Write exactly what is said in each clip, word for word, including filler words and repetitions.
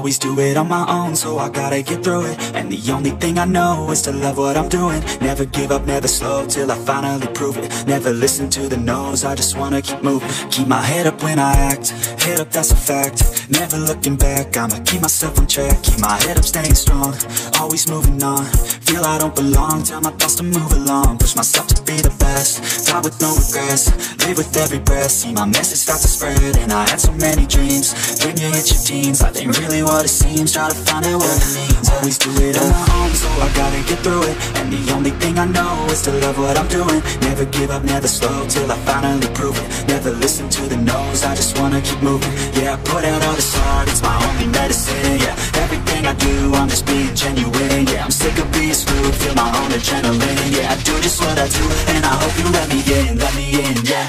always do it on my own, so I gotta get through it. And the only thing I know is to love what I'm doing. Never give up, never slow, till I finally prove it. Never listen to the no's, I just wanna keep moving. Keep my head up when I act, head up, that's a fact. Never looking back, I'ma keep myself on track. Keep my head up, staying strong, always moving on. Feel I don't belong, tell my thoughts to move along. Push myself to be the best, die with no regrets. Live with every breath, see my message start to spread. And I had so many dreams, when you hit your teens, life ain't really what it seems. Try to find out what it means. Always do it on my own, so I gotta get through it. And the only thing I know is to love what I'm doing. Never give up, never slow, till I finally prove it. Never listen to the no's, I just wanna keep moving. Yeah, I put out all this art, it's my only medicine. Yeah, everything I do, I'm just being genuine. Yeah, I'm sick of being screwed, feel my own adrenaline. Yeah, I do just what I do, and I hope you let me in, let me in, yeah.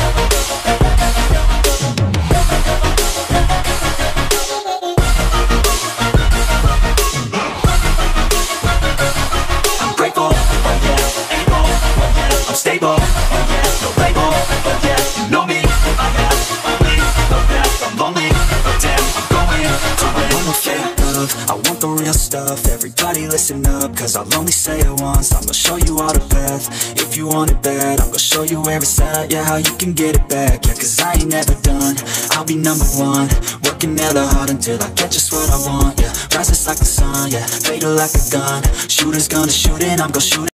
Stable, oh yeah, no label, oh yeah, you know me, I have only the best, I'm lonely, but damn, I'm going to win. I want no fake love, I want the real stuff. Everybody listen up, cause I'll only say it once. I'm gonna show you all the path, if you want it bad. I'm gonna show you where it's at, yeah, how you can get it back. Yeah, cause I ain't never done, I'll be number one. Working hella hard until I get just what I want, yeah. Rises like the sun, yeah, fatal like a gun. Shooters gonna shoot and I'm gonna shoot it.